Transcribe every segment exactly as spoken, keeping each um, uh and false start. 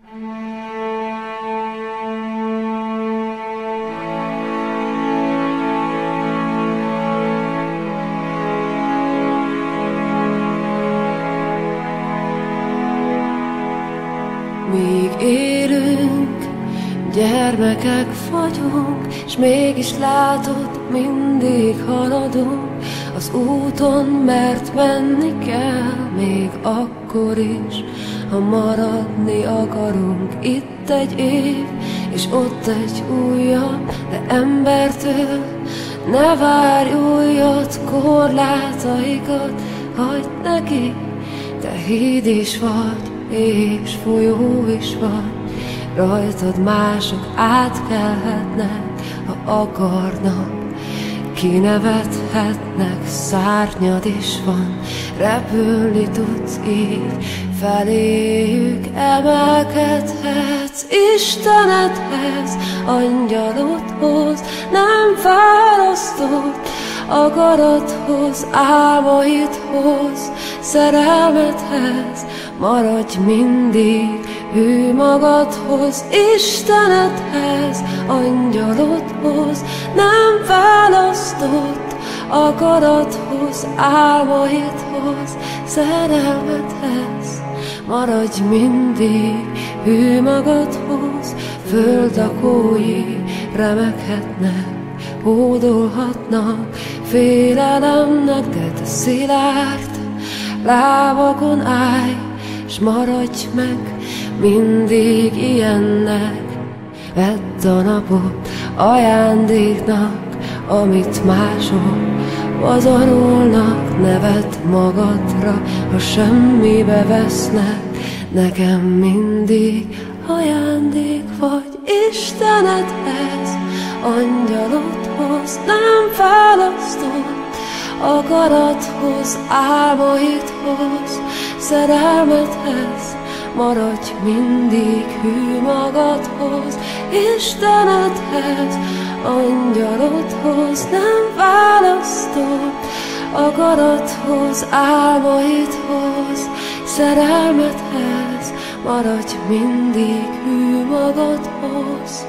Míg élünk, gyermekek vagyunk, s mégis látod, mindig haladunk az úton, mert menni kell, még akkor is, ha maradni akarunk. Itt egy év, és ott egy újabb, de embertől ne várj újat, korlátaikat hagyd neki. Te híd is vagy, és folyó is vagy, rajtad mások átkelhetnek, ha akarnak, kinevethetnek, szárnyad is van, repülni tudsz így, feléjük emelkedhetsz, Istenedhez, angyalodhoz, nem választod, akarathoz, álmaidhoz, szerelmedhez, maradj mindig hű magadhoz, Istenedhez, angyalodhoz, nem választott, akarathoz, álmaidhoz, szerelmedhez, maradj mindig hű magadhoz, földakói remeghetnek, hódolhatnak félelemnek, de te szilárd lábakon állj, s maradj meg mindig ilyennek. Vedd a napot ajándéknak, amit mások pazarolnak, ne vedd magadra, ha semmibe vesznek, nekem mindig ajándék vagy, Istenedhez, angyalodhoz, nem választod, akarathoz, álmaidhoz, szerelmedhez, maradj mindig hű magadhoz, Istenedhez, angyalodhoz, nem választod, akarathoz, álmaidhoz, szerelmedhez, maradj mindig hű magadhoz.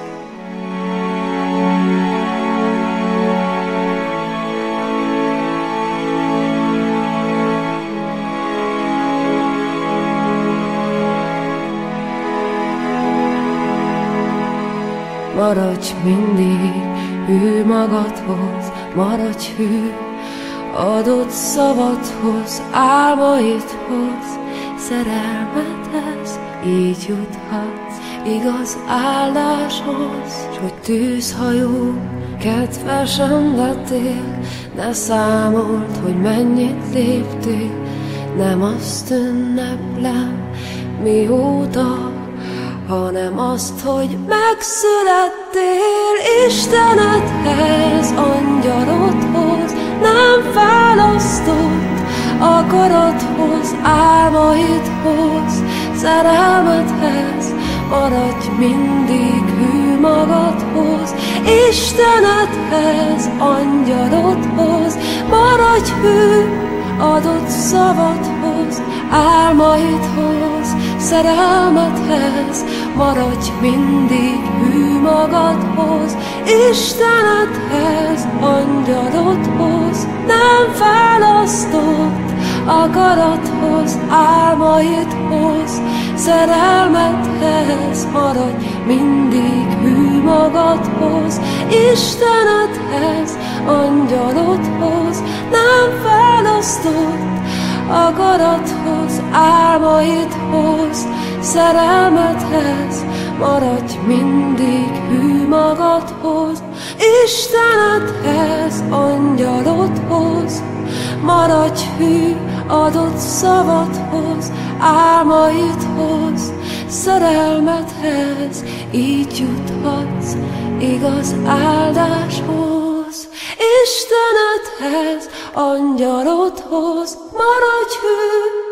Maradj mindig hű magadhoz, maradj hű adott szavadhoz, álmaidhoz, szerelmedhez, így juthatsz igaz áldáshoz. S hogy tűzhajó kedvesen lettél, ne számold, hogy mennyit léptél, nem azt ünneplem mióta, hanem azt, hogy megszülettél, Istenedhez, angyalodhoz, nem választott, akarathoz, álmaidhoz, szerelmedhez, maradj mindig hű magadhoz, Istenedhez, angyalodhoz, maradj hű adott szavadhoz, álmaidhoz, szerelmedhez, maradj mindig hű magadhoz, Istenedhez, angyalodhoz, nem választott, akarathoz, álmaidhoz, szerelmedhez, maradj mindig hű magadhoz, Istenedhez, angyalodhoz, nem választott, akarathoz, álmaidhoz, szerelmedhez, maradj mindig hű magadhoz, Istenedhez, angyalodhoz, maradj hű adott szavadhoz, álmaidhoz, szerelmedhez, így juthatsz igaz áldáshoz, Istenedhez, angyalodhoz, maradj hű